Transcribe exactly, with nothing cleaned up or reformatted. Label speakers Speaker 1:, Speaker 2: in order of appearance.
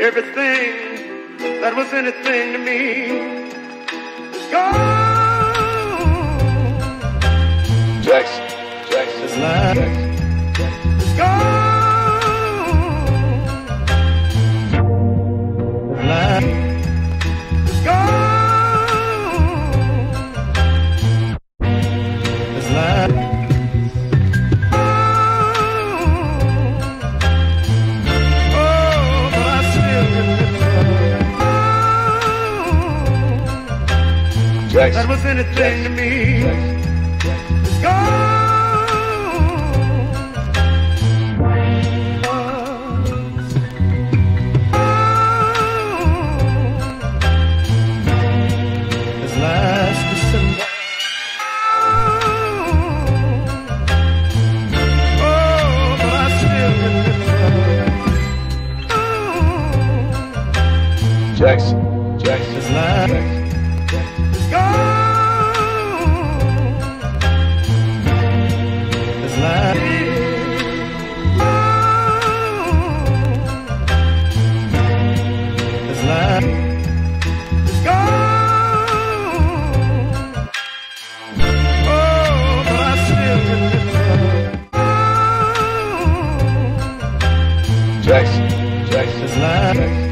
Speaker 1: Everything that was anything to me is gone.
Speaker 2: Jackson, Jackson,
Speaker 1: This life is gone. This life is gone. This life.
Speaker 2: Jackson.
Speaker 1: That was anything to me. Gone. This last December. Oh, but I still remember.
Speaker 2: Jackson, Jackson.
Speaker 1: This last. This life This life gone. Oh, but I still remember.
Speaker 2: Jackson, Jackson.
Speaker 1: This life